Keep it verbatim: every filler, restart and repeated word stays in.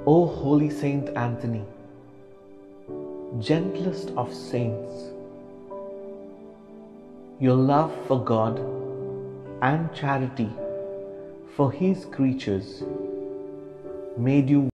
O holy Saint Anthony, gentlest of saints, your love for God and charity for His creatures made you